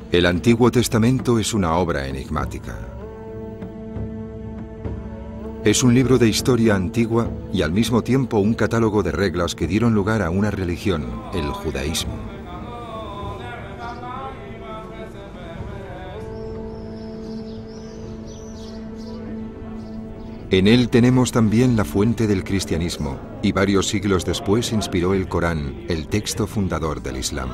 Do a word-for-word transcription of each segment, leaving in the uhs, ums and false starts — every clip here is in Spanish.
El Antiguo Testamento es una obra enigmática. Es un libro de historia antigua y al mismo tiempo un catálogo de reglas que dieron lugar a una religión, el judaísmo. En él tenemos también la fuente del cristianismo, y varios siglos después inspiró el Corán, el texto fundador del Islam.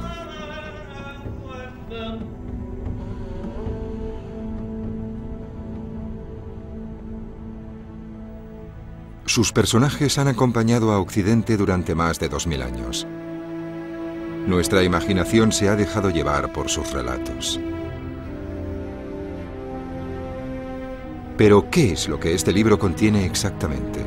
Sus personajes han acompañado a Occidente durante más de dos mil años. Nuestra imaginación se ha dejado llevar por sus relatos. Pero, ¿qué es lo que este libro contiene exactamente?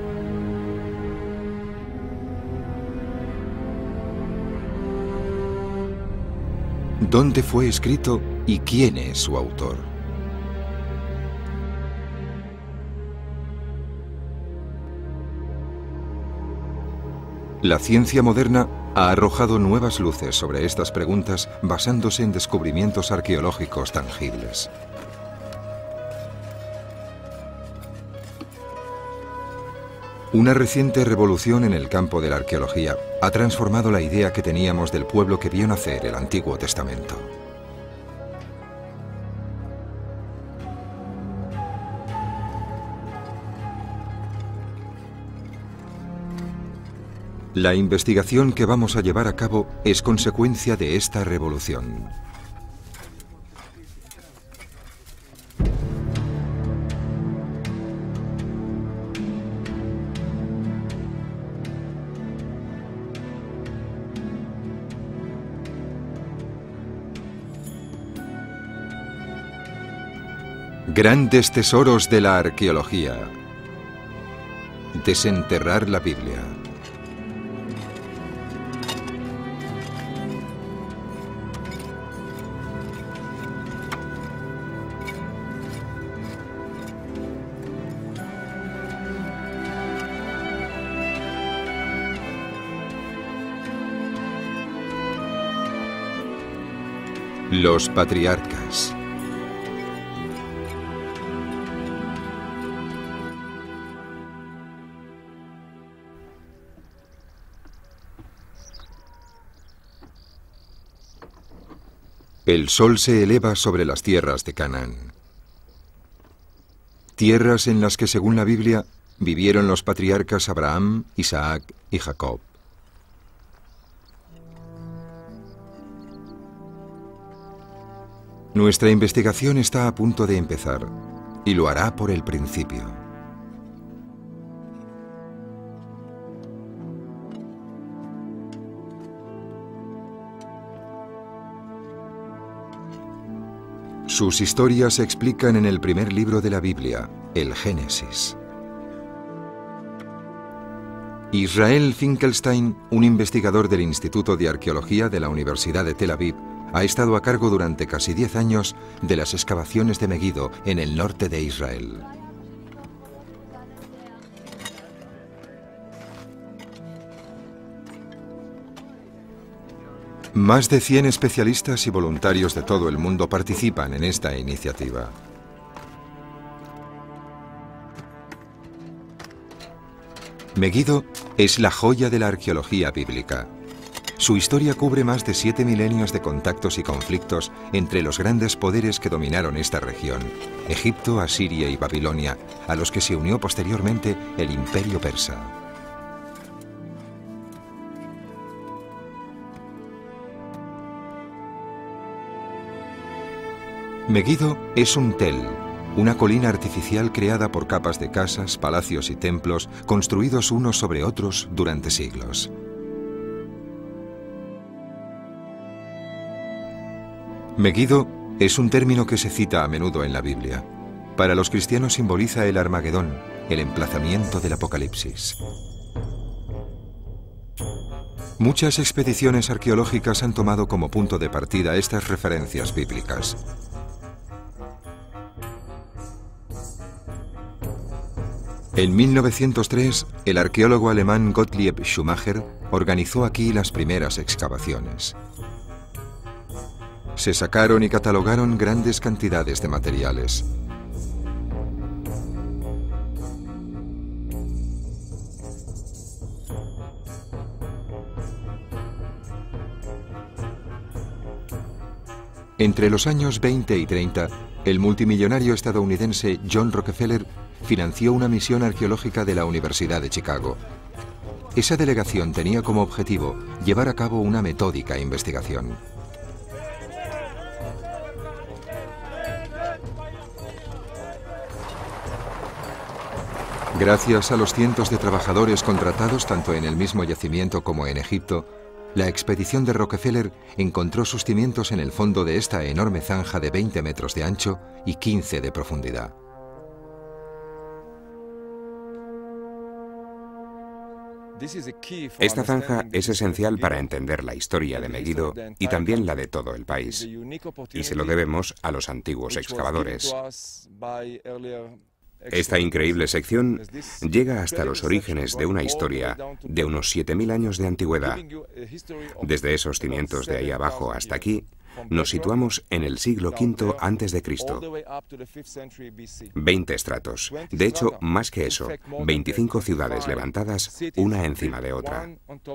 ¿Dónde fue escrito y quién es su autor? La ciencia moderna ha arrojado nuevas luces sobre estas preguntas basándose en descubrimientos arqueológicos tangibles. Una reciente revolución en el campo de la arqueología ha transformado la idea que teníamos del pueblo que vio nacer el Antiguo Testamento. La investigación que vamos a llevar a cabo es consecuencia de esta revolución. Grandes tesoros de la arqueología. Desenterrar la Biblia. Los patriarcas. El sol se eleva sobre las tierras de Canaán. Tierras en las que, según la Biblia, vivieron los patriarcas Abraham, Isaac y Jacob. Nuestra investigación está a punto de empezar, y lo hará por el principio. Sus historias se explican en el primer libro de la Biblia, el Génesis. Israel Finkelstein, un investigador del Instituto de Arqueología de la Universidad de Tel Aviv, ha estado a cargo durante casi diez años de las excavaciones de Meguido en el norte de Israel. Más de cien especialistas y voluntarios de todo el mundo participan en esta iniciativa. Meguido es la joya de la arqueología bíblica. Su historia cubre más de siete milenios de contactos y conflictos entre los grandes poderes que dominaron esta región, Egipto, Asiria y Babilonia, a los que se unió posteriormente el Imperio Persa. Meguido es un tel, una colina artificial creada por capas de casas, palacios y templos construidos unos sobre otros durante siglos. Meguido es un término que se cita a menudo en la Biblia. Para los cristianos simboliza el Armagedón, el emplazamiento del Apocalipsis. Muchas expediciones arqueológicas han tomado como punto de partida estas referencias bíblicas. En mil novecientos tres, el arqueólogo alemán Gottlieb Schumacher organizó aquí las primeras excavaciones. Se sacaron y catalogaron grandes cantidades de materiales. Entre los años veinte y treinta, el multimillonario estadounidense John Rockefeller financió una misión arqueológica de la Universidad de Chicago. Esa delegación tenía como objetivo llevar a cabo una metódica investigación. Gracias a los cientos de trabajadores contratados tanto en el mismo yacimiento como en Egipto, la expedición de Rockefeller encontró sus cimientos en el fondo de esta enorme zanja de veinte metros de ancho y quince de profundidad. Esta zanja es esencial para entender la historia de Megiddo y también la de todo el país, y se lo debemos a los antiguos excavadores. Esta increíble sección llega hasta los orígenes de una historia de unos siete mil años de antigüedad. Desde esos cimientos de ahí abajo hasta aquí, nos situamos en el siglo quinto antes de Cristo. veinte estratos. De hecho, más que eso, veinticinco ciudades levantadas una encima de otra.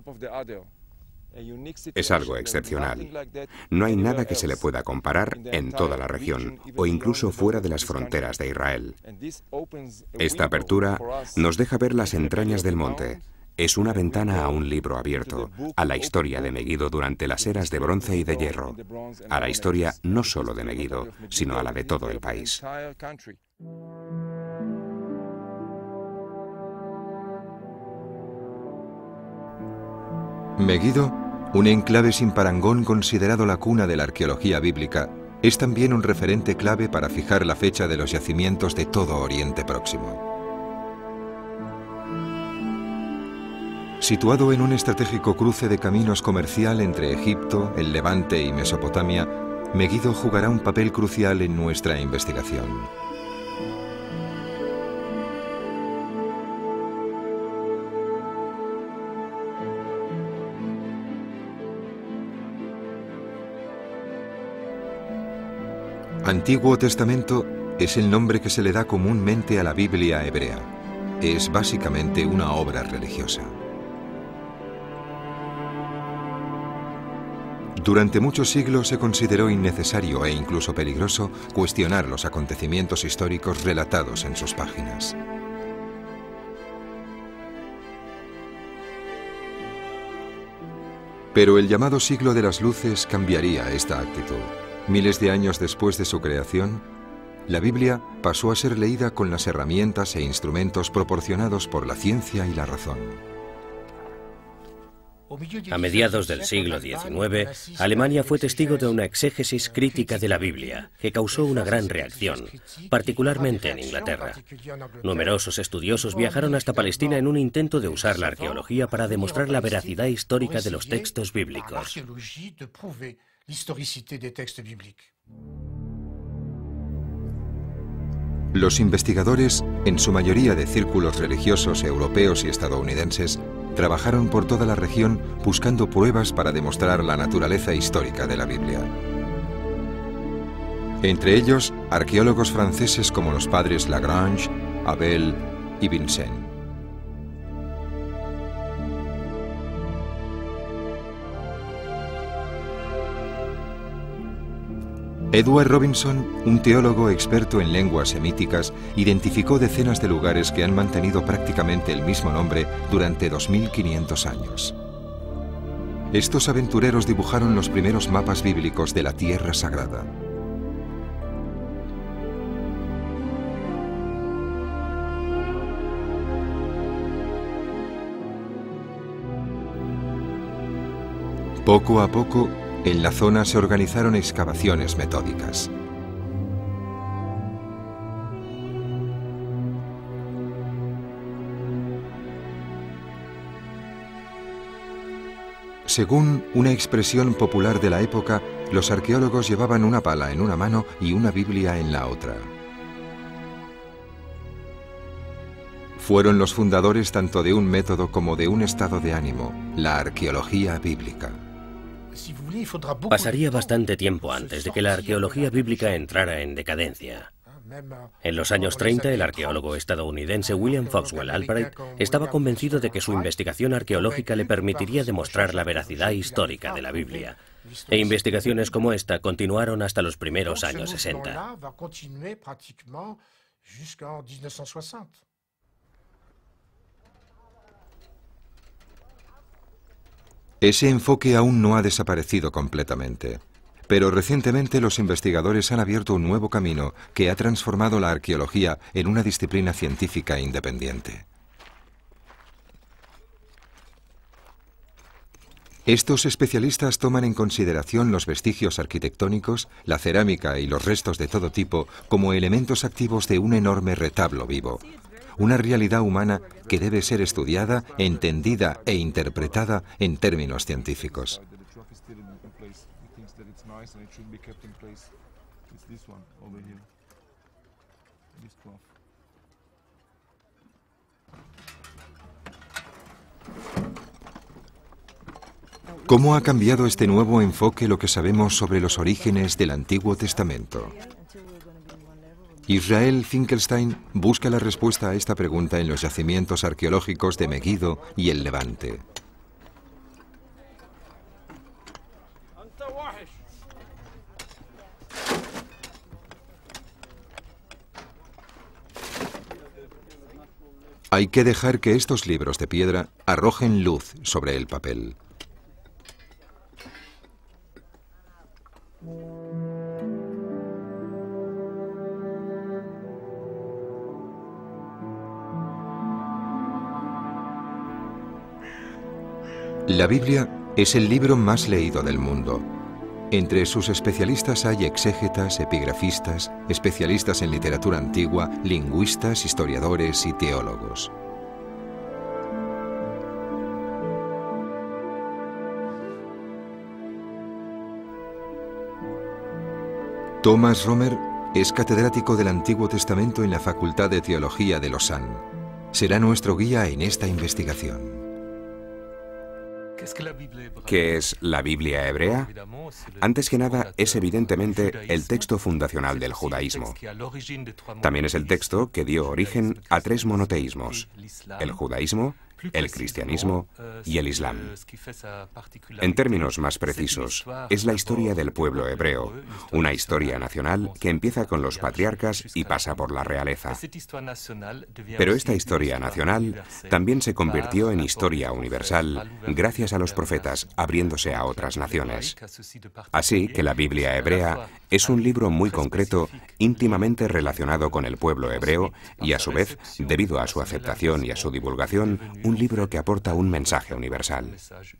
Es algo excepcional. No hay nada que se le pueda comparar en toda la región, o incluso fuera de las fronteras de Israel. Esta apertura nos deja ver las entrañas del monte. Es una ventana a un libro abierto, a la historia de Megiddo durante las eras de bronce y de hierro, a la historia no solo de Megiddo, sino a la de todo el país. Megiddo, un enclave sin parangón considerado la cuna de la arqueología bíblica, es también un referente clave para fijar la fecha de los yacimientos de todo Oriente Próximo. Situado en un estratégico cruce de caminos comercial entre Egipto, el Levante y Mesopotamia, Megiddo jugará un papel crucial en nuestra investigación. Antiguo Testamento es el nombre que se le da comúnmente a la Biblia hebrea. Es básicamente una obra religiosa. Durante muchos siglos se consideró innecesario e incluso peligroso cuestionar los acontecimientos históricos relatados en sus páginas. Pero el llamado siglo de las luces cambiaría esta actitud. Miles de años después de su creación, la Biblia pasó a ser leída con las herramientas e instrumentos proporcionados por la ciencia y la razón. A mediados del siglo diecinueve, Alemania fue testigo de una exégesis crítica de la Biblia, que causó una gran reacción, particularmente en Inglaterra. Numerosos estudiosos viajaron hasta Palestina en un intento de usar la arqueología para demostrar la veracidad histórica de los textos bíblicos. Los investigadores, en su mayoría de círculos religiosos europeos y estadounidenses, trabajaron por toda la región buscando pruebas para demostrar la naturaleza histórica de la Biblia. Entre ellos, arqueólogos franceses como los padres Lagrange, Abel y Vincennes. Edward Robinson, un teólogo experto en lenguas semíticas, identificó decenas de lugares que han mantenido prácticamente el mismo nombre durante dos mil quinientos años. Estos aventureros dibujaron los primeros mapas bíblicos de la Tierra Sagrada. Poco a poco, en la zona se organizaron excavaciones metódicas. Según una expresión popular de la época, los arqueólogos llevaban una pala en una mano y una Biblia en la otra. Fueron los fundadores tanto de un método como de un estado de ánimo, la arqueología bíblica. Pasaría bastante tiempo antes de que la arqueología bíblica entrara en decadencia. En los años treinta, el arqueólogo estadounidense William Foxwell Albright estaba convencido de que su investigación arqueológica le permitiría demostrar la veracidad histórica de la Biblia. E investigaciones como esta continuaron hasta los primeros años sesenta. Ese enfoque aún no ha desaparecido completamente. Pero recientemente los investigadores han abierto un nuevo camino que ha transformado la arqueología en una disciplina científica independiente. Estos especialistas toman en consideración los vestigios arquitectónicos, la cerámica y los restos de todo tipo como elementos activos de un enorme retablo vivo. Una realidad humana que debe ser estudiada, entendida e interpretada en términos científicos. ¿Cómo ha cambiado este nuevo enfoque lo que sabemos sobre los orígenes del Antiguo Testamento? Israel Finkelstein busca la respuesta a esta pregunta en los yacimientos arqueológicos de Megiddo y el Levante. Hay que dejar que estos libros de piedra arrojen luz sobre el papel. La Biblia es el libro más leído del mundo. Entre sus especialistas hay exégetas, epigrafistas, especialistas en literatura antigua, lingüistas, historiadores y teólogos. Thomas Romer es catedrático del Antiguo Testamento en la Facultad de Teología de Lausanne. Será nuestro guía en esta investigación. ¿Qué es la Biblia hebrea? Antes que nada, es evidentemente el texto fundacional del judaísmo. También es el texto que dio origen a tres monoteísmos: el judaísmo, el cristianismo y el islam. En términos más precisos, es la historia del pueblo hebreo, una historia nacional que empieza con los patriarcas y pasa por la realeza. Pero esta historia nacional también se convirtió en historia universal gracias a los profetas, abriéndose a otras naciones. Así que la Biblia hebrea es un libro muy concreto, íntimamente relacionado con el pueblo hebreo y, a su vez, debido a su aceptación y a su divulgación, un libro que aporta un mensaje universal.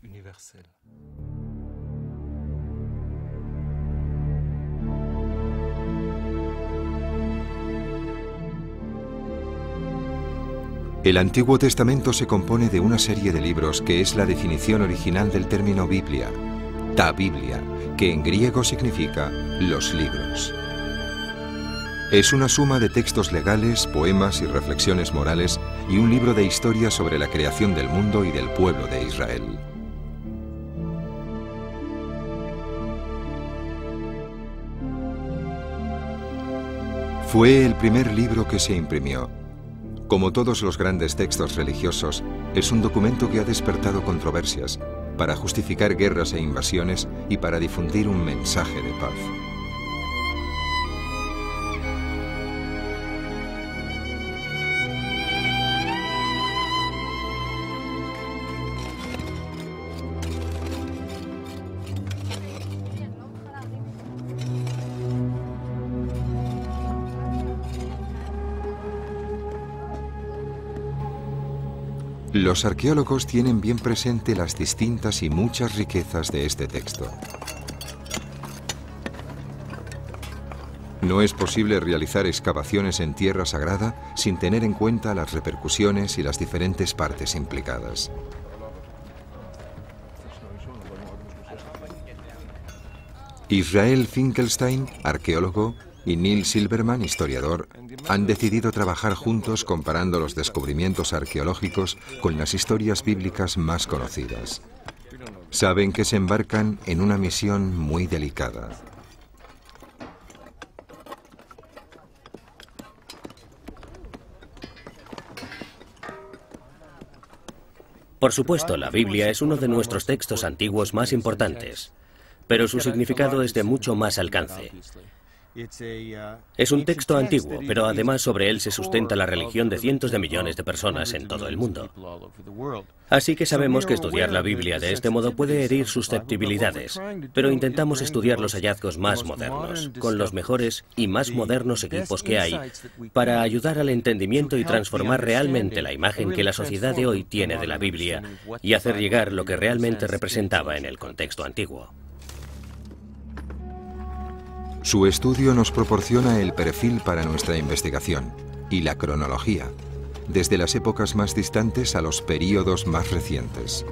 El Antiguo Testamento se compone de una serie de libros que es la definición original del término Biblia, ta Biblia, que en griego significa los libros. Es una suma de textos legales, poemas y reflexiones morales y un libro de historia sobre la creación del mundo y del pueblo de Israel. Fue el primer libro que se imprimió. Como todos los grandes textos religiosos, es un documento que ha despertado controversias para justificar guerras e invasiones y para difundir un mensaje de paz. Los arqueólogos tienen bien presente las distintas y muchas riquezas de este texto. No es posible realizar excavaciones en tierra sagrada sin tener en cuenta las repercusiones y las diferentes partes implicadas. Israel Finkelstein, arqueólogo, y Neil Silverman, historiador, han decidido trabajar juntos comparando los descubrimientos arqueológicos con las historias bíblicas más conocidas. Saben que se embarcan en una misión muy delicada. Por supuesto, la Biblia es uno de nuestros textos antiguos más importantes, pero su significado es de mucho más alcance. Es un texto antiguo, pero además sobre él se sustenta la religión de cientos de millones de personas en todo el mundo. Así que sabemos que estudiar la Biblia de este modo puede herir susceptibilidades, pero intentamos estudiar los hallazgos más modernos, con los mejores y más modernos equipos que hay, para ayudar al entendimiento y transformar realmente la imagen que la sociedad de hoy tiene de la Biblia y hacer llegar lo que realmente representaba en el contexto antiguo. Su estudio nos proporciona el perfil para nuestra investigación y la cronología, desde las épocas más distantes a los períodos más recientes.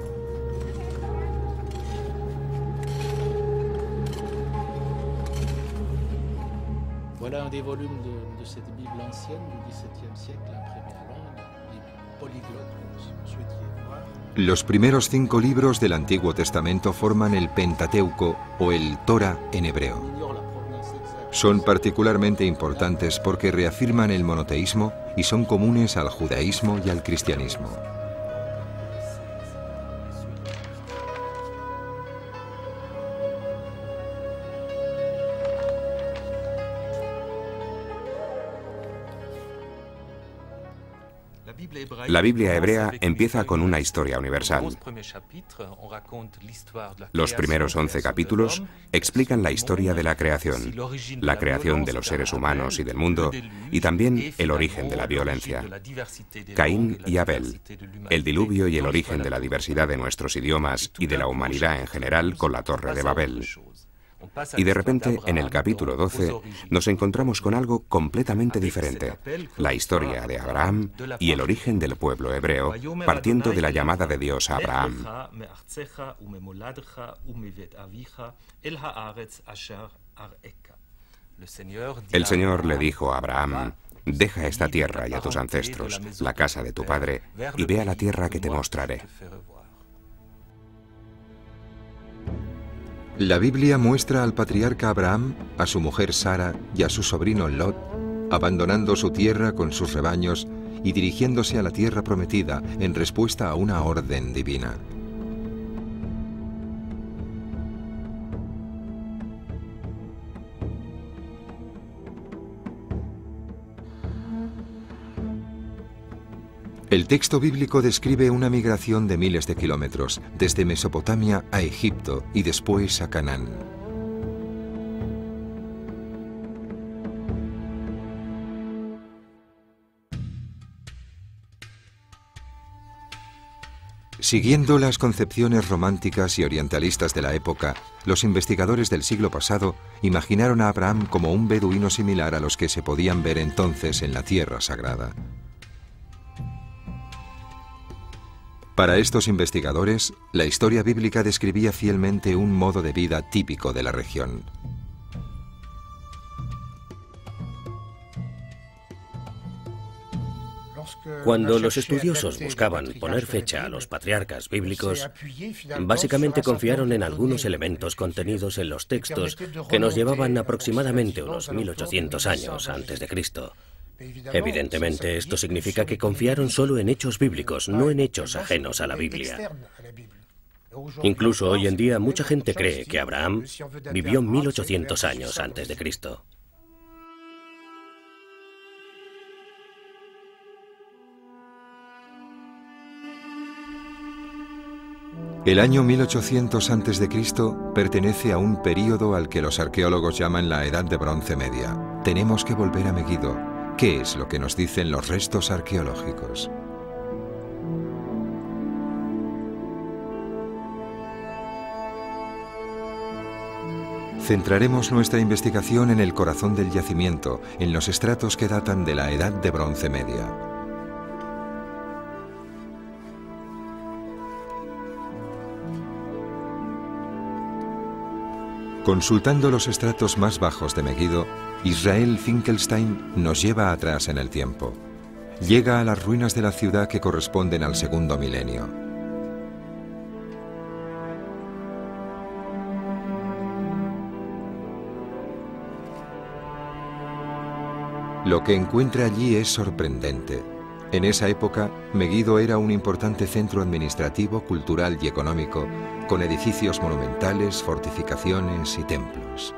Voilà un des volumes de, de cette Bible ancienne du dix-septième siècle imprimée à Londres, les polyglottes, como souhaitiez voir. Los primeros cinco libros del Antiguo Testamento forman el Pentateuco o el Torah en hebreo. Son particularmente importantes porque reafirman el monoteísmo y son comunes al judaísmo y al cristianismo. La Biblia hebrea empieza con una historia universal. Los primeros once capítulos explican la historia de la creación, la creación de los seres humanos y del mundo, y también el origen de la violencia. Caín y Abel, el diluvio y el origen de la diversidad de nuestros idiomas y de la humanidad en general con la Torre de Babel. Y de repente, en el capítulo doce, nos encontramos con algo completamente diferente, la historia de Abraham y el origen del pueblo hebreo, partiendo de la llamada de Dios a Abraham. El Señor le dijo a Abraham: deja esta tierra y a tus ancestros, la casa de tu padre, y ve a la tierra que te mostraré. La Biblia muestra al patriarca Abraham, a su mujer Sara y a su sobrino Lot, abandonando su tierra con sus rebaños y dirigiéndose a la tierra prometida en respuesta a una orden divina. El texto bíblico describe una migración de miles de kilómetros, desde Mesopotamia a Egipto y después a Canaán. Siguiendo las concepciones románticas y orientalistas de la época, los investigadores del siglo pasado imaginaron a Abraham como un beduino similar a los que se podían ver entonces en la Tierra Sagrada. Para estos investigadores, la historia bíblica describía fielmente un modo de vida típico de la región. Cuando los estudiosos buscaban poner fecha a los patriarcas bíblicos, básicamente confiaron en algunos elementos contenidos en los textos que nos llevaban aproximadamente unos mil ochocientos años antes de Cristo. Evidentemente, esto significa que confiaron solo en hechos bíblicos, no en hechos ajenos a la Biblia. Incluso hoy en día, mucha gente cree que Abraham vivió mil ochocientos años antes de Cristo. El año mil ochocientos antes de Cristo pertenece a un período al que los arqueólogos llaman la Edad de Bronce Media. Tenemos que volver a Meguido. ¿Qué es lo que nos dicen los restos arqueológicos? Centraremos nuestra investigación en el corazón del yacimiento, en los estratos que datan de la Edad de Bronce Media. Consultando los estratos más bajos de Meguido, Israel Finkelstein nos lleva atrás en el tiempo. Llega a las ruinas de la ciudad que corresponden al segundo milenio. Lo que encuentra allí es sorprendente. En esa época, Megiddo era un importante centro administrativo, cultural y económico, con edificios monumentales, fortificaciones y templos.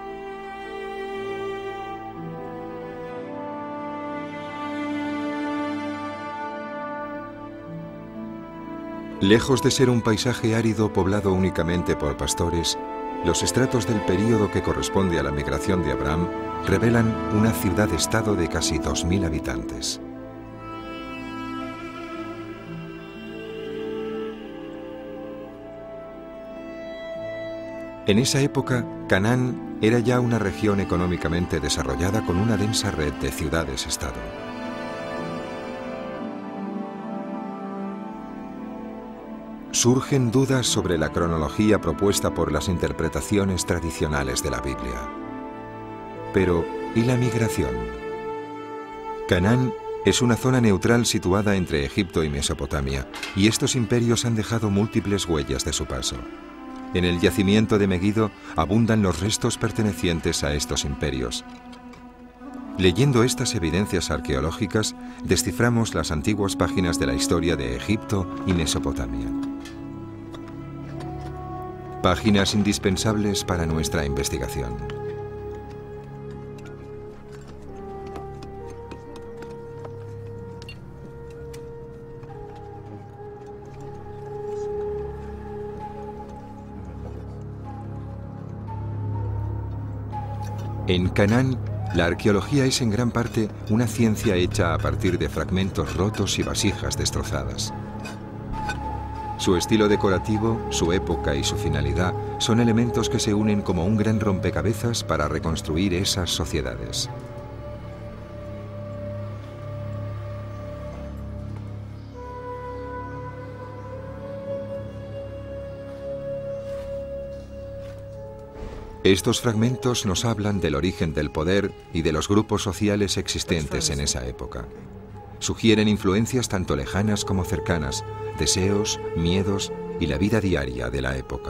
Lejos de ser un paisaje árido poblado únicamente por pastores, los estratos del período que corresponde a la migración de Abraham revelan una ciudad-estado de casi dos mil habitantes. En esa época, Canaán era ya una región económicamente desarrollada con una densa red de ciudades-estado. Surgen dudas sobre la cronología propuesta por las interpretaciones tradicionales de la Biblia. Pero, ¿y la migración? Canaán es una zona neutral situada entre Egipto y Mesopotamia, y estos imperios han dejado múltiples huellas de su paso. En el yacimiento de Megiddo abundan los restos pertenecientes a estos imperios. Leyendo estas evidencias arqueológicas, desciframos las antiguas páginas de la historia de Egipto y Mesopotamia. Páginas indispensables para nuestra investigación. En Canaán, la arqueología es en gran parte una ciencia hecha a partir de fragmentos rotos y vasijas destrozadas. Su estilo decorativo, su época y su finalidad son elementos que se unen como un gran rompecabezas para reconstruir esas sociedades. Estos fragmentos nos hablan del origen del poder y de los grupos sociales existentes en esa época. Sugieren influencias tanto lejanas como cercanas, deseos, miedos y la vida diaria de la época.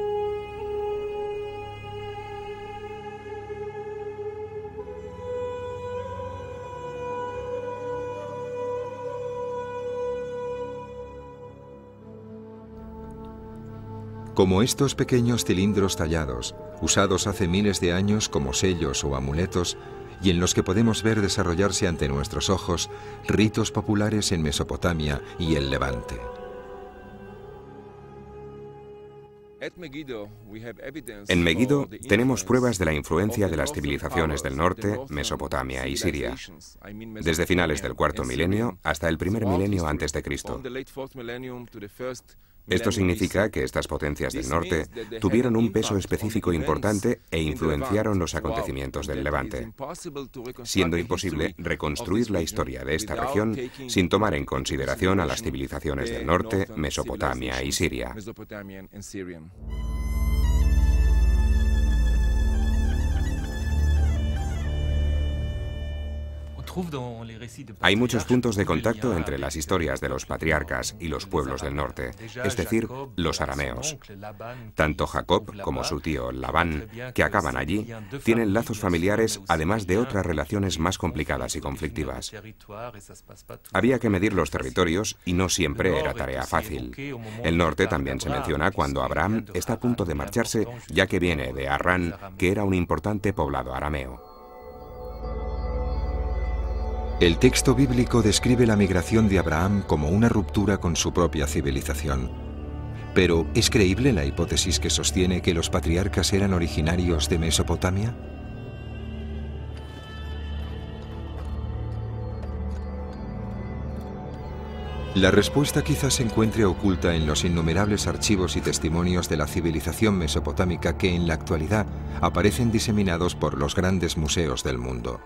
Como estos pequeños cilindros tallados, usados hace miles de años como sellos o amuletos, y en los que podemos ver desarrollarse ante nuestros ojos ritos populares en Mesopotamia y el Levante. En Megiddo tenemos pruebas de la influencia de las civilizaciones del norte, Mesopotamia y Siria, desde finales del cuarto milenio hasta el primer milenio antes de Cristo. Esto significa que estas potencias del norte tuvieron un peso específico importante e influenciaron los acontecimientos del Levante, siendo imposible reconstruir la historia de esta región sin tomar en consideración a las civilizaciones del norte, Mesopotamia y Siria. Hay muchos puntos de contacto entre las historias de los patriarcas y los pueblos del norte, es decir, los arameos. Tanto Jacob como su tío Labán, que acaban allí, tienen lazos familiares además de otras relaciones más complicadas y conflictivas. Había que medir los territorios y no siempre era tarea fácil. El norte también se menciona cuando Abraham está a punto de marcharse, ya que viene de Harrán, que era un importante poblado arameo. El texto bíblico describe la migración de Abraham como una ruptura con su propia civilización. Pero, ¿es creíble la hipótesis que sostiene que los patriarcas eran originarios de Mesopotamia? La respuesta quizás se encuentre oculta en los innumerables archivos y testimonios de la civilización mesopotámica que en la actualidad aparecen diseminados por los grandes museos del mundo.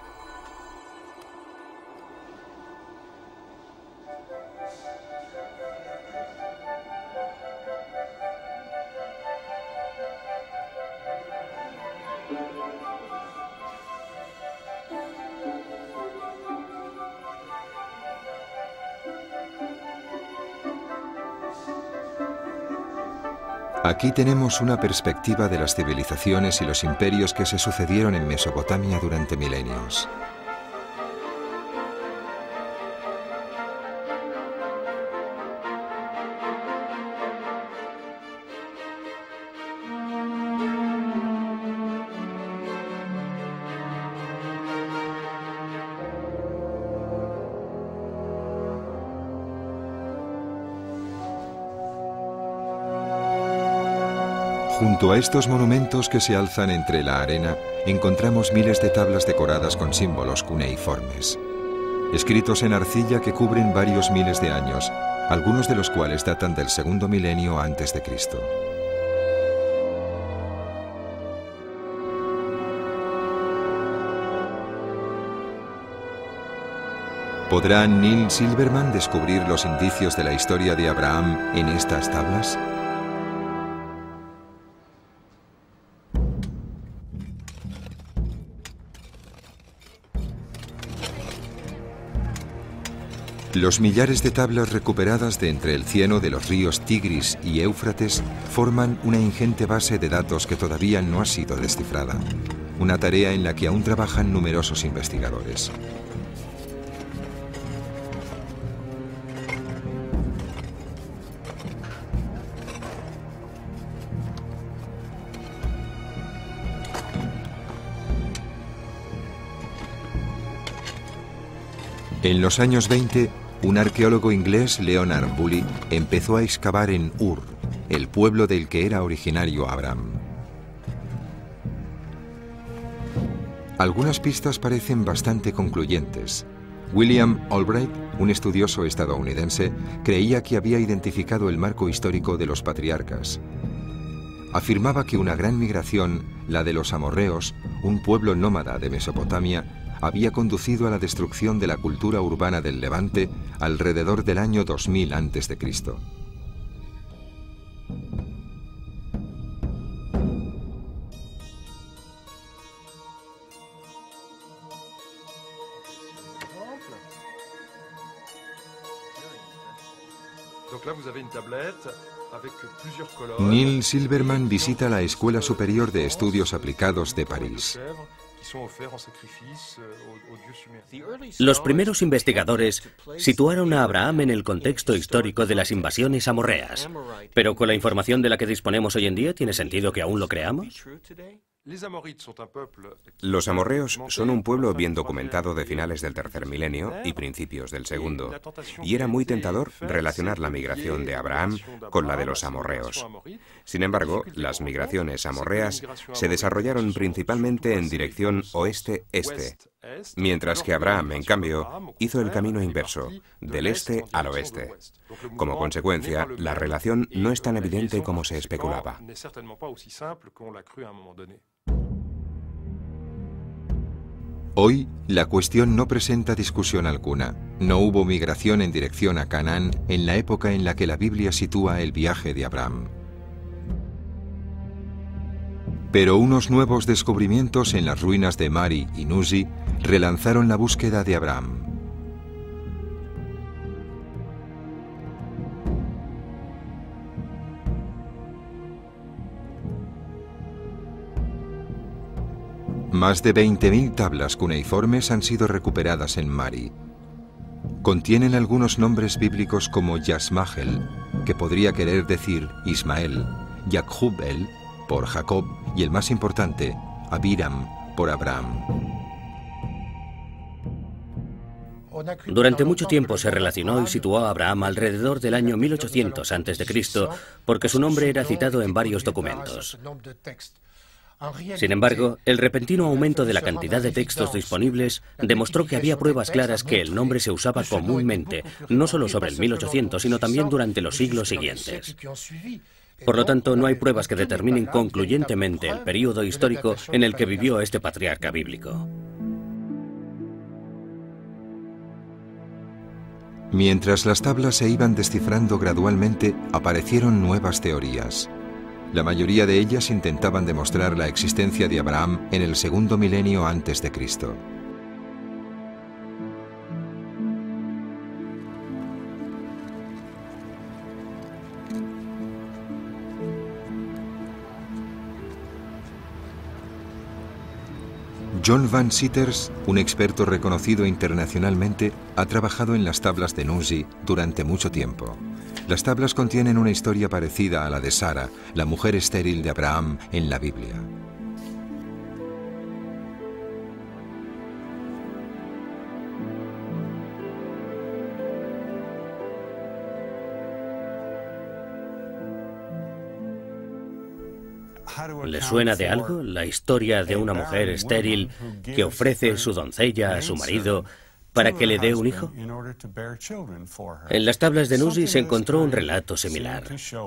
Aquí tenemos una perspectiva de las civilizaciones y los imperios que se sucedieron en Mesopotamia durante milenios. Junto a estos monumentos que se alzan entre la arena, encontramos miles de tablas decoradas con símbolos cuneiformes, escritos en arcilla que cubren varios miles de años, algunos de los cuales datan del segundo milenio antes de Cristo. ¿Podrá Neil Silverman descubrir los indicios de la historia de Abraham en estas tablas? Los millares de tablas recuperadas de entre el cieno de los ríos Tigris y Éufrates forman una ingente base de datos que todavía no ha sido descifrada, una tarea en la que aún trabajan numerosos investigadores. En los años veinte, un arqueólogo inglés, Leonard Bully, empezó a excavar en Ur, el pueblo del que era originario Abraham. Algunas pistas parecen bastante concluyentes. William Albright, un estudioso estadounidense, creía que había identificado el marco histórico de los patriarcas. Afirmaba que una gran migración, la de los amorreos, un pueblo nómada de Mesopotamia, había conducido a la destrucción de la cultura urbana del Levante alrededor del año dos mil antes de Cristo. Neil Silverman visita la Escuela Superior de Estudios Aplicados de París. Los primeros investigadores situaron a Abraham en el contexto histórico de las invasiones amorreas. Pero con la información de la que disponemos hoy en día, ¿tiene sentido que aún lo creamos? Los amorreos son un pueblo bien documentado de finales del tercer milenio y principios del segundo, y era muy tentador relacionar la migración de Abraham con la de los amorreos. Sin embargo, las migraciones amorreas se desarrollaron principalmente en dirección oeste-este, mientras que Abraham, en cambio, hizo el camino inverso, del este al oeste. Como consecuencia, la relación no es tan evidente como se especulaba. Hoy, la cuestión no presenta discusión alguna. No hubo migración en dirección a Canaán en la época en la que la Biblia sitúa el viaje de Abraham. Pero unos nuevos descubrimientos en las ruinas de Mari y Nuzi relanzaron la búsqueda de Abraham. Más de veinte mil tablas cuneiformes han sido recuperadas en Mari. Contienen algunos nombres bíblicos como Yasmahel, que podría querer decir Ismael, Yaqub-el, por Jacob, y el más importante, Abiram, por Abraham. Durante mucho tiempo se relacionó y situó a Abraham alrededor del año mil ochocientos antes de Cristo, porque su nombre era citado en varios documentos. Sin embargo, el repentino aumento de la cantidad de textos disponibles demostró que había pruebas claras que el nombre se usaba comúnmente, no solo sobre el mil ochocientos, sino también durante los siglos siguientes. Por lo tanto, no hay pruebas que determinen concluyentemente el período histórico en el que vivió este patriarca bíblico. Mientras las tablas se iban descifrando gradualmente, aparecieron nuevas teorías. La mayoría de ellas intentaban demostrar la existencia de Abraham en el segundo milenio antes de Cristo. John Van Seters, un experto reconocido internacionalmente, ha trabajado en las tablas de Nuzi durante mucho tiempo. Las tablas contienen una historia parecida a la de Sara, la mujer estéril de Abraham en la Biblia. ¿Le suena de algo la historia de una mujer estéril que ofrece su doncella a su marido para que le dé un hijo? En las tablas de Nuzi se encontró un relato similar.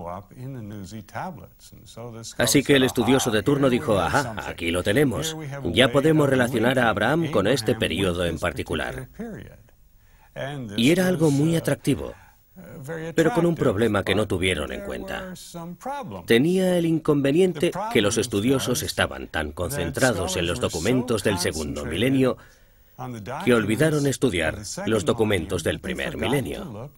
Así que el estudioso de turno dijo, ajá, aquí lo tenemos. Ya podemos relacionar a Abraham con este periodo en particular. Y era algo muy atractivo, pero con un problema que no tuvieron en cuenta. Tenía el inconveniente que los estudiosos estaban tan concentrados en los documentos del segundo milenio que olvidaron estudiar los documentos del primer milenio.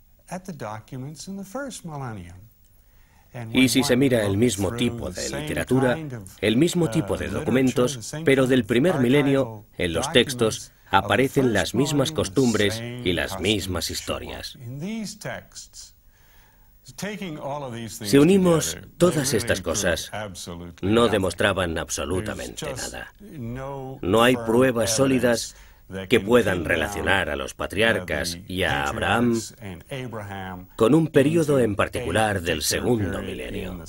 Y si se mira el mismo tipo de literatura, el mismo tipo de documentos, pero del primer milenio, en los textos aparecen las mismas costumbres y las mismas historias. Si unimos todas estas cosas, no demostraban absolutamente nada. No hay pruebas sólidas que puedan relacionar a los patriarcas y a Abraham con un periodo en particular del segundo milenio.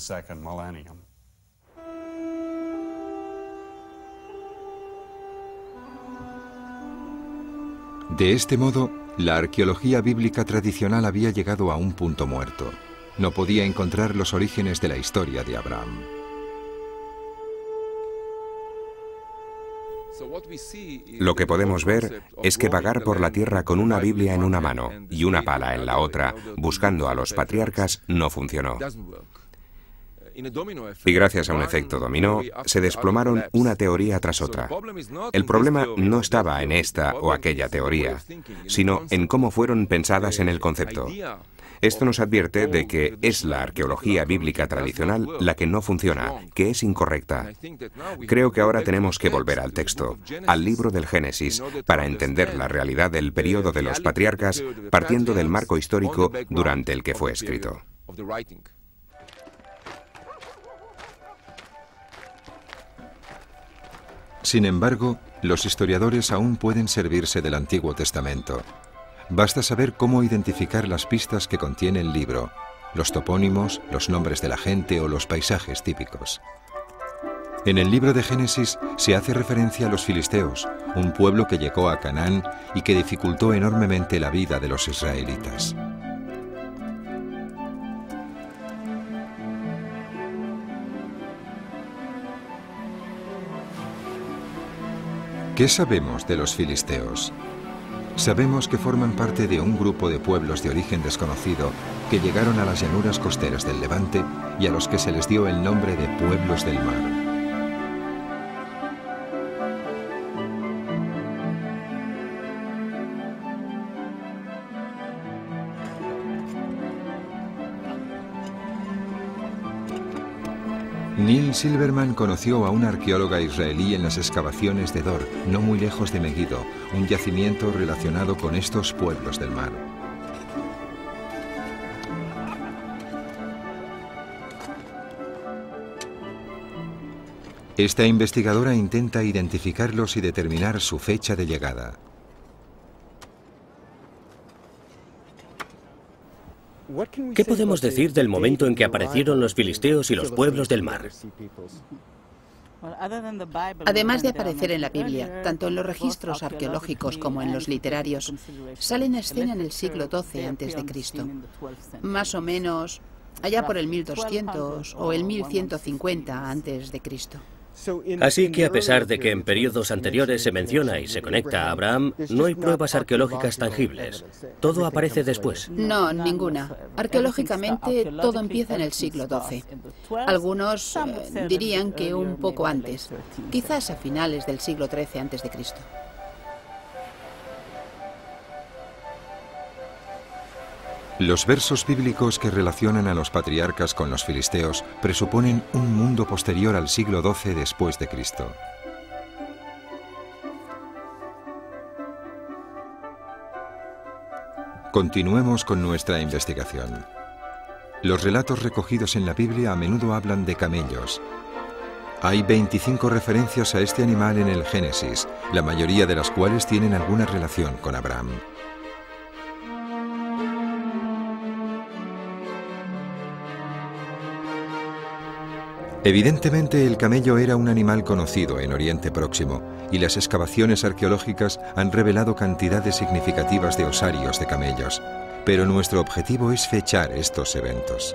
De este modo, la arqueología bíblica tradicional había llegado a un punto muerto. No podía encontrar los orígenes de la historia de Abraham. Lo que podemos ver es que vagar por la tierra con una Biblia en una mano y una pala en la otra, buscando a los patriarcas, no funcionó. Y gracias a un efecto dominó, se desplomaron una teoría tras otra. El problema no estaba en esta o aquella teoría, sino en cómo fueron pensadas en el concepto. Esto nos advierte de que es la arqueología bíblica tradicional la que no funciona, que es incorrecta. Creo que ahora tenemos que volver al texto, al libro del Génesis, para entender la realidad del período de los patriarcas, partiendo del marco histórico durante el que fue escrito. Sin embargo, los historiadores aún pueden servirse del Antiguo Testamento. Basta saber cómo identificar las pistas que contiene el libro, los topónimos, los nombres de la gente o los paisajes típicos. En el libro de Génesis se hace referencia a los filisteos, un pueblo que llegó a Canaán y que dificultó enormemente la vida de los israelitas. ¿Qué sabemos de los filisteos? Sabemos que forman parte de un grupo de pueblos de origen desconocido que llegaron a las llanuras costeras del Levante y a los que se les dio el nombre de pueblos del mar. Neil Silverman conoció a una arqueóloga israelí en las excavaciones de Dor, no muy lejos de Megiddo, un yacimiento relacionado con estos pueblos del mar. Esta investigadora intenta identificarlos y determinar su fecha de llegada. ¿Qué podemos decir del momento en que aparecieron los filisteos y los pueblos del mar? Además de aparecer en la Biblia, tanto en los registros arqueológicos como en los literarios, salen a escena en el siglo doce antes de Cristo, más o menos allá por el mil doscientos o el mil ciento cincuenta antes de Cristo. Así que a pesar de que en periodos anteriores se menciona y se conecta a Abraham, no hay pruebas arqueológicas tangibles. Todo aparece después. No, ninguna. Arqueológicamente todo empieza en el siglo doce. Algunos eh, dirían que un poco antes, quizás a finales del siglo trece antes de Cristo. Los versos bíblicos que relacionan a los patriarcas con los filisteos presuponen un mundo posterior al siglo doce después de Cristo. Continuemos con nuestra investigación. Los relatos recogidos en la Biblia a menudo hablan de camellos. Hay veinticinco referencias a este animal en el Génesis, la mayoría de las cuales tienen alguna relación con Abraham. Evidentemente, el camello era un animal conocido en Oriente Próximo y las excavaciones arqueológicas han revelado cantidades significativas de osarios de camellos, pero nuestro objetivo es fechar estos eventos.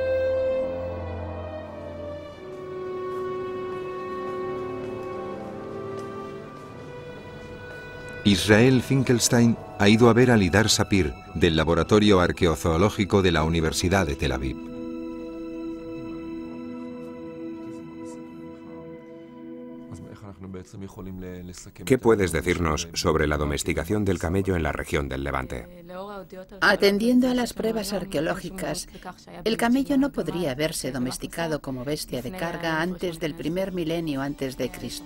Israel Finkelstein ha ido a ver a Lidar Sapir del Laboratorio Arqueozoológico de la Universidad de Tel Aviv. ¿Qué puedes decirnos sobre la domesticación del camello en la región del Levante? Atendiendo a las pruebas arqueológicas, el camello no podría haberse domesticado como bestia de carga antes del primer milenio antes de Cristo.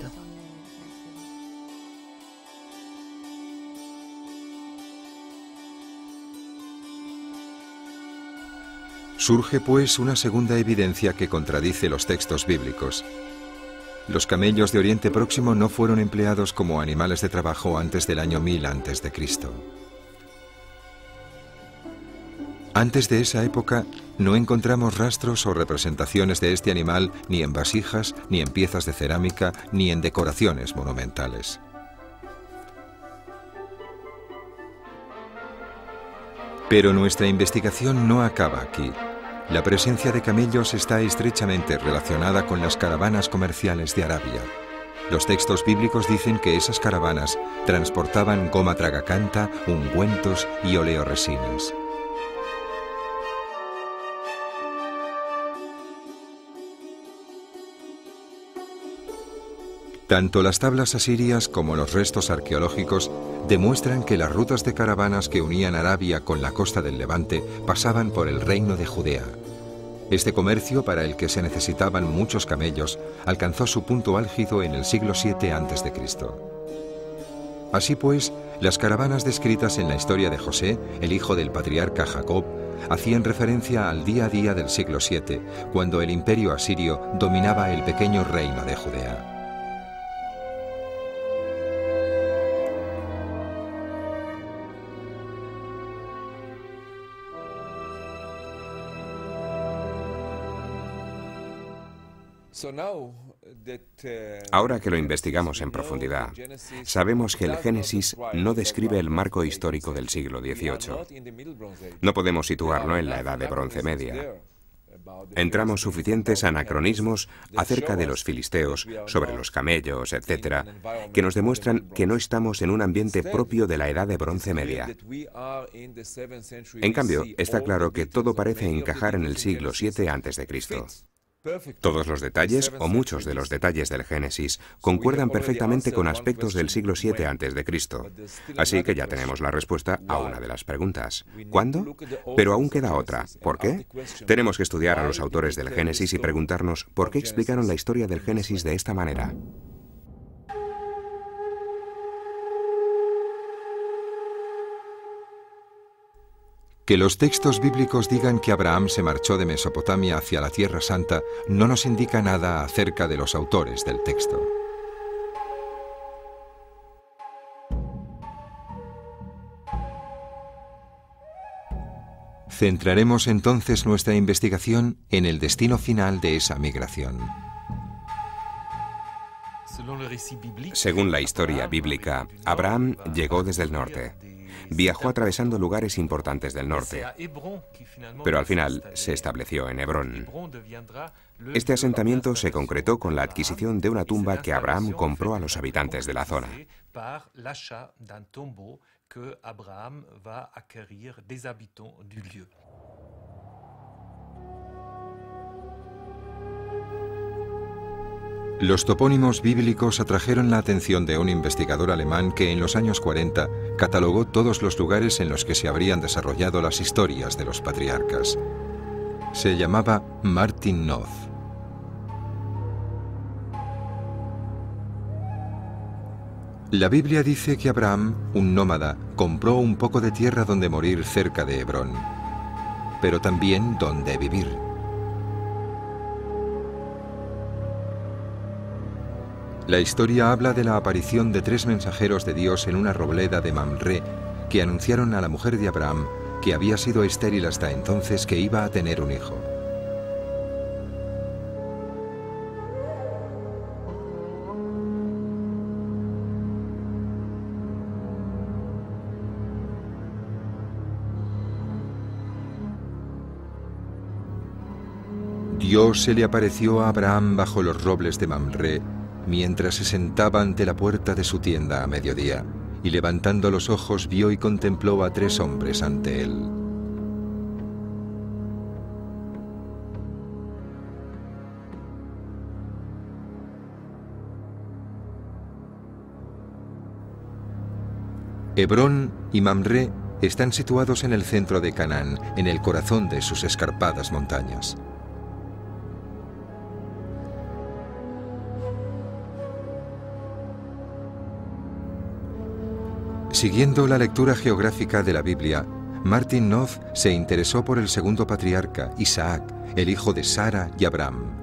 Surge, pues, una segunda evidencia que contradice los textos bíblicos. Los camellos de Oriente Próximo no fueron empleados como animales de trabajo antes del año mil antes de Cristo. Antes de esa época, no encontramos rastros o representaciones de este animal ni en vasijas, ni en piezas de cerámica, ni en decoraciones monumentales. Pero nuestra investigación no acaba aquí. La presencia de camellos está estrechamente relacionada con las caravanas comerciales de Arabia. Los textos bíblicos dicen que esas caravanas transportaban goma tragacanta, ungüentos y oleoresinas. Tanto las tablas asirias como los restos arqueológicos demuestran que las rutas de caravanas que unían Arabia con la costa del Levante pasaban por el reino de Judea. Este comercio, para el que se necesitaban muchos camellos, alcanzó su punto álgido en el siglo siete antes de Cristo. Así pues, las caravanas descritas en la historia de José, el hijo del patriarca Jacob, hacían referencia al día a día del siglo siete, cuando el imperio asirio dominaba el pequeño reino de Judea. Ahora que lo investigamos en profundidad, sabemos que el Génesis no describe el marco histórico del siglo dieciocho. No podemos situarlo en la Edad de Bronce Media. Entramos suficientes anacronismos acerca de los filisteos, sobre los camellos, etcétera, que nos demuestran que no estamos en un ambiente propio de la Edad de Bronce Media. En cambio, está claro que todo parece encajar en el siglo siete antes de Cristo. Todos los detalles, o muchos de los detalles del Génesis, concuerdan perfectamente con aspectos del siglo siete antes de Cristo. Así que ya tenemos la respuesta a una de las preguntas. ¿Cuándo? Pero aún queda otra. ¿Por qué? Tenemos que estudiar a los autores del Génesis y preguntarnos por qué explicaron la historia del Génesis de esta manera. Que los textos bíblicos digan que Abraham se marchó de Mesopotamia hacia la Tierra Santa no nos indica nada acerca de los autores del texto. Centraremos entonces nuestra investigación en el destino final de esa migración. Según la historia bíblica, Abraham llegó desde el norte. Viajó atravesando lugares importantes del norte, pero al final se estableció en Hebrón. Este asentamiento se concretó con la adquisición de una tumba que Abraham compró a los habitantes de la zona. Los topónimos bíblicos atrajeron la atención de un investigador alemán que en los años cuarenta catalogó todos los lugares en los que se habrían desarrollado las historias de los patriarcas. Se llamaba Martin Noth. La Biblia dice que Abraham, un nómada, compró un poco de tierra donde morir cerca de Hebrón, pero también donde vivir. La historia habla de la aparición de tres mensajeros de Dios en una robleda de Mamré que anunciaron a la mujer de Abraham, que había sido estéril hasta entonces, que iba a tener un hijo. Dios se le apareció a Abraham bajo los robles de Mamre, mientras se sentaba ante la puerta de su tienda a mediodía, y levantando los ojos vio y contempló a tres hombres ante él. Hebrón y Mamre están situados en el centro de Canaán, en el corazón de sus escarpadas montañas. Siguiendo la lectura geográfica de la Biblia, Martin Noth se interesó por el segundo patriarca, Isaac, el hijo de Sara y Abraham.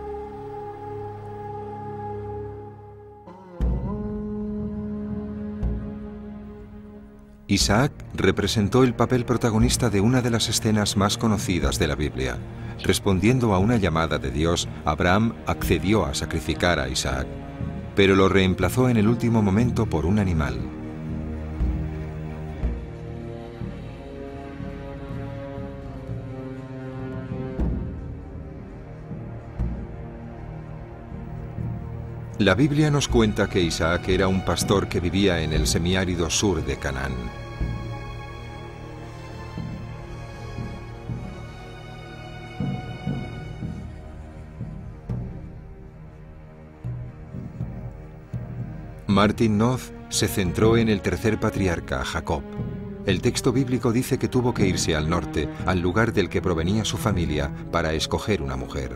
Isaac representó el papel protagonista de una de las escenas más conocidas de la Biblia. Respondiendo a una llamada de Dios, Abraham accedió a sacrificar a Isaac, pero lo reemplazó en el último momento por un animal. La Biblia nos cuenta que Isaac era un pastor que vivía en el semiárido sur de Canaán. Martin Noth se centró en el tercer patriarca, Jacob. El texto bíblico dice que tuvo que irse al norte, al lugar del que provenía su familia, para escoger una mujer.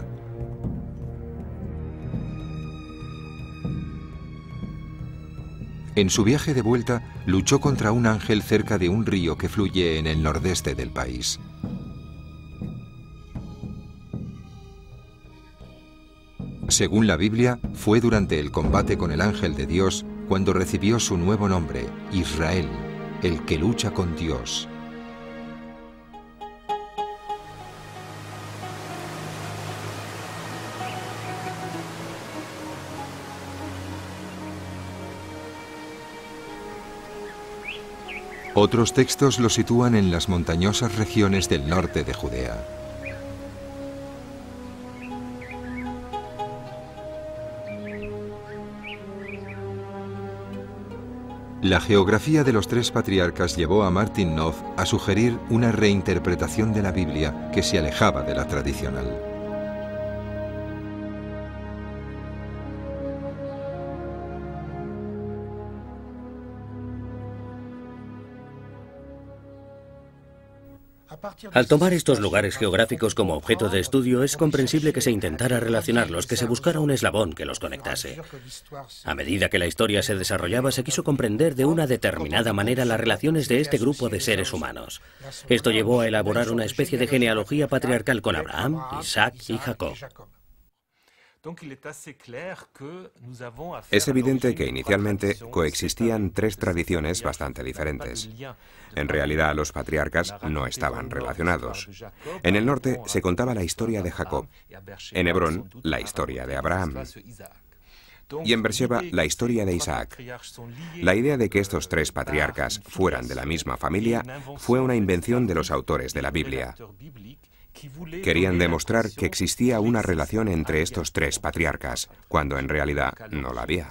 En su viaje de vuelta, luchó contra un ángel cerca de un río que fluye en el nordeste del país. Según la Biblia, fue durante el combate con el ángel de Dios cuando recibió su nuevo nombre, Israel, el que lucha con Dios. Otros textos lo sitúan en las montañosas regiones del norte de Judea. La geografía de los tres patriarcas llevó a Martin Noth a sugerir una reinterpretación de la Biblia que se alejaba de la tradicional. Al tomar estos lugares geográficos como objeto de estudio, es comprensible que se intentara relacionarlos, que se buscara un eslabón que los conectase. A medida que la historia se desarrollaba, se quiso comprender de una determinada manera las relaciones de este grupo de seres humanos. Esto llevó a elaborar una especie de genealogía patriarcal con Abraham, Isaac y Jacob. Es evidente que inicialmente coexistían tres tradiciones bastante diferentes. En realidad, los patriarcas no estaban relacionados. En el norte se contaba la historia de Jacob, en Hebrón la historia de Abraham y en Beersheba la historia de Isaac. La idea de que estos tres patriarcas fueran de la misma familia fue una invención de los autores de la Biblia. Querían demostrar que existía una relación entre estos tres patriarcas, cuando en realidad no la había.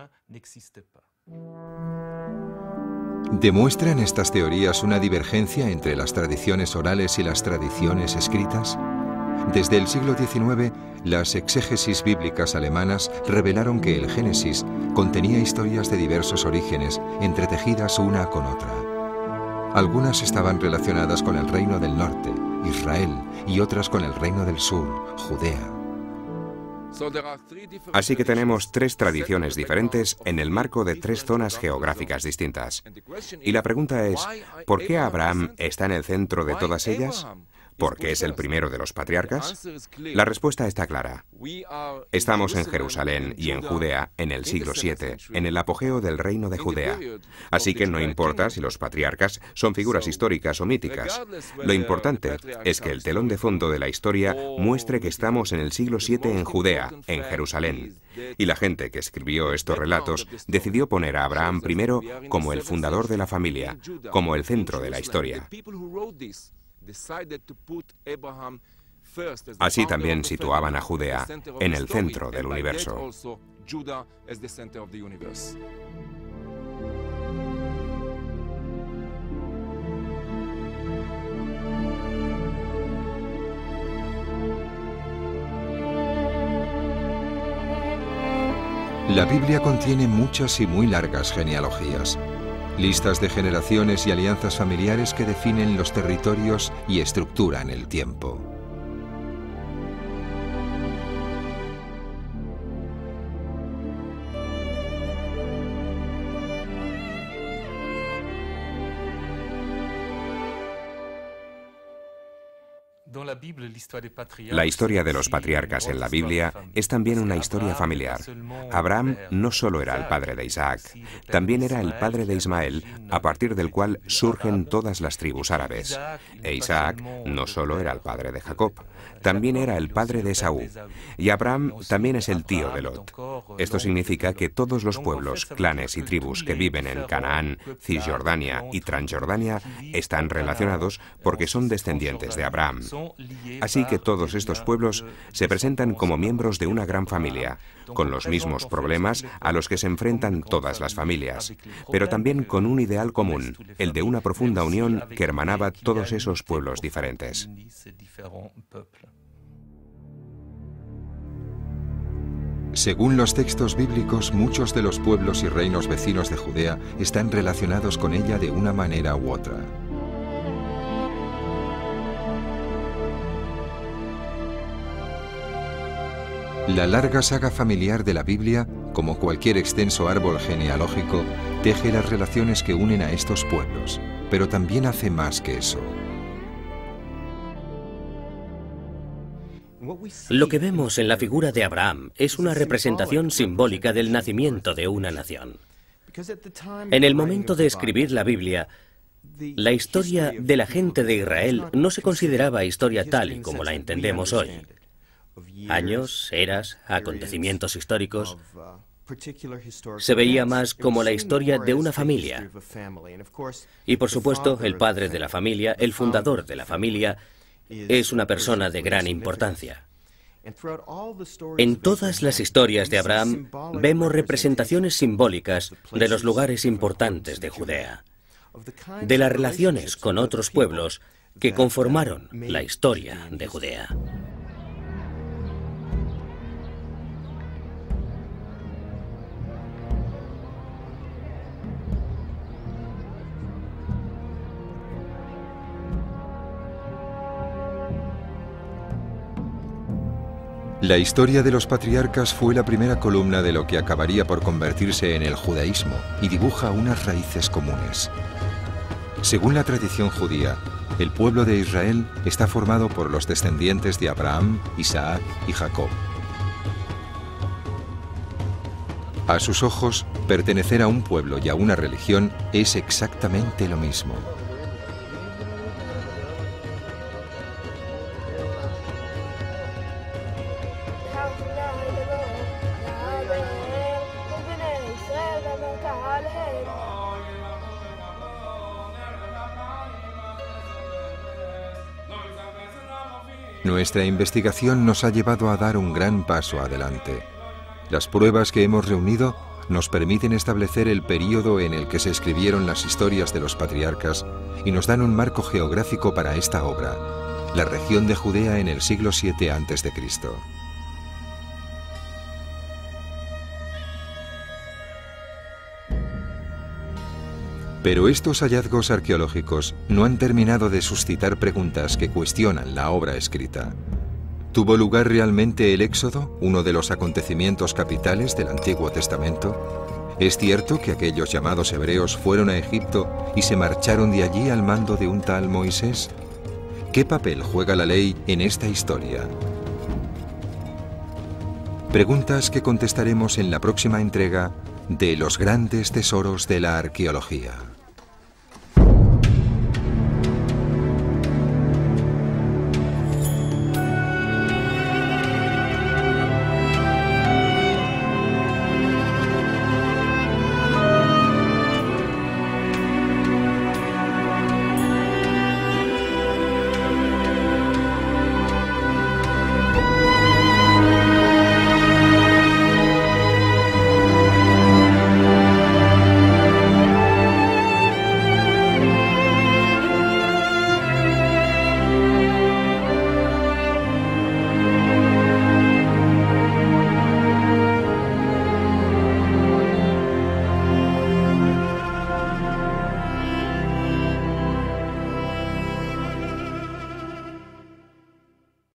¿Demuestran estas teorías una divergencia entre las tradiciones orales y las tradiciones escritas? Desde el siglo diecinueve, las exégesis bíblicas alemanas revelaron que el Génesis contenía historias de diversos orígenes, entretejidas una con otra. Algunas estaban relacionadas con el reino del norte, Israel, y otras con el reino del sur, Judea. Así que tenemos tres tradiciones diferentes en el marco de tres zonas geográficas distintas. Y la pregunta es, ¿por qué Abraham está en el centro de todas ellas? ¿Por qué es el primero de los patriarcas? La respuesta está clara. Estamos en Jerusalén y en Judea en el siglo siete, en el apogeo del reino de Judea. Así que no importa si los patriarcas son figuras históricas o míticas. Lo importante es que el telón de fondo de la historia muestre que estamos en el siglo siete en Judea, en Jerusalén. Y la gente que escribió estos relatos decidió poner a Abraham primero como el fundador de la familia, como el centro de la historia. Así también situaban a Judea en el centro del universo. La Biblia contiene muchas y muy largas genealogías, listas de generaciones y alianzas familiares que definen los territorios y estructuran el tiempo. La historia de los patriarcas en la Biblia es también una historia familiar. Abraham no solo era el padre de Isaac, también era el padre de Ismael, a partir del cual surgen todas las tribus árabes. E Isaac no solo era el padre de Jacob, también era el padre de Esaú. Y Abraham también es el tío de Lot. Esto significa que todos los pueblos, clanes y tribus que viven en Canaán, Cisjordania y Transjordania están relacionados porque son descendientes de Abraham. Así que todos estos pueblos se presentan como miembros de una gran familia, con los mismos problemas a los que se enfrentan todas las familias, pero también con un ideal común, el de una profunda unión que hermanaba todos esos pueblos diferentes. Según los textos bíblicos, muchos de los pueblos y reinos vecinos de Judea están relacionados con ella de una manera u otra. La larga saga familiar de la Biblia, como cualquier extenso árbol genealógico, teje las relaciones que unen a estos pueblos, pero también hace más que eso. Lo que vemos en la figura de Abraham es una representación simbólica del nacimiento de una nación. En el momento de escribir la Biblia, la historia de la gente de Israel no se consideraba historia tal y como la entendemos hoy. Años, eras, acontecimientos históricos. Se veía más como la historia de una familia. Y por supuesto, el padre de la familia, el fundador de la familia, es una persona de gran importancia. En todas las historias de Abraham vemos representaciones simbólicas de los lugares importantes de Judea, de las relaciones con otros pueblos que conformaron la historia de Judea. La historia de los patriarcas fue la primera columna de lo que acabaría por convertirse en el judaísmo y dibuja unas raíces comunes. Según la tradición judía, el pueblo de Israel está formado por los descendientes de Abraham, Isaac y Jacob. A sus ojos, pertenecer a un pueblo y a una religión es exactamente lo mismo. Nuestra investigación nos ha llevado a dar un gran paso adelante. Las pruebas que hemos reunido nos permiten establecer el período en el que se escribieron las historias de los patriarcas y nos dan un marco geográfico para esta obra, la región de Judea en el siglo siete antes de Cristo. Pero estos hallazgos arqueológicos no han terminado de suscitar preguntas que cuestionan la obra escrita. ¿Tuvo lugar realmente el Éxodo, uno de los acontecimientos capitales del Antiguo Testamento? ¿Es cierto que aquellos llamados hebreos fueron a Egipto y se marcharon de allí al mando de un tal Moisés? ¿Qué papel juega la ley en esta historia? Preguntas que contestaremos en la próxima entrega de Los grandes tesoros de la arqueología.